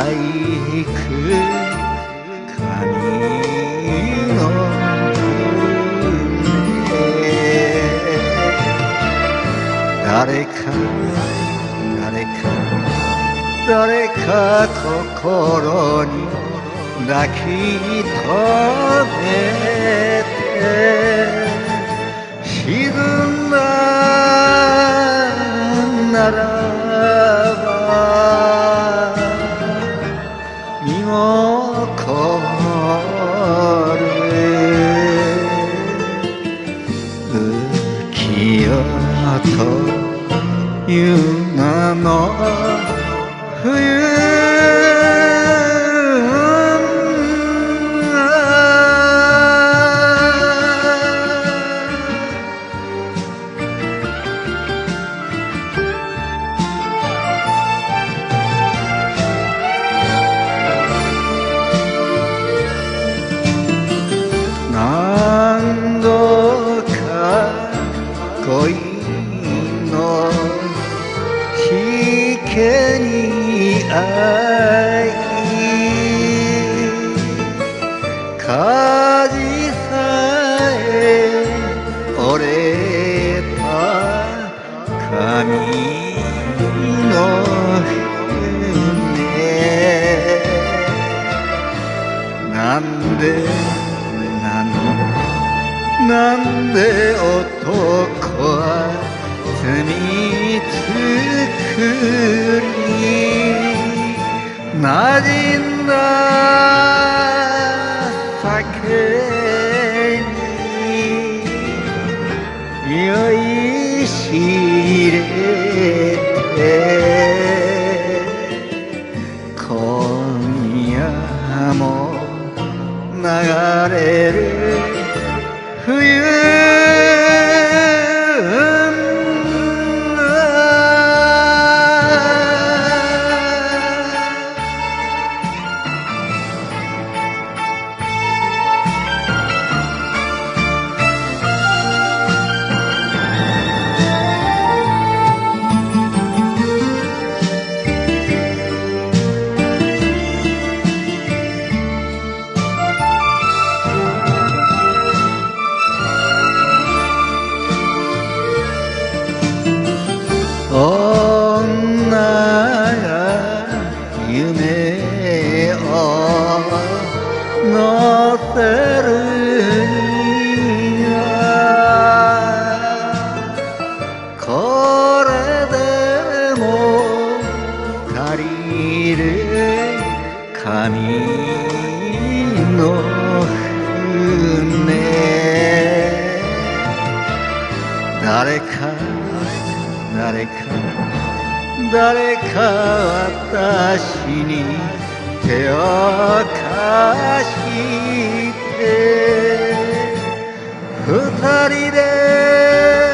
いく髪の誰か心に抱き留めて沈んだならば身も凍る浮世という名の冬何度か恋のしけに会い火事さえ折れた髪の船なんで男は罪作り馴染んだ酒に酔いしれて今夜も流れる冬女が夢を乗せるにはこれでも足りる紙の船誰か私に手を貸して二人で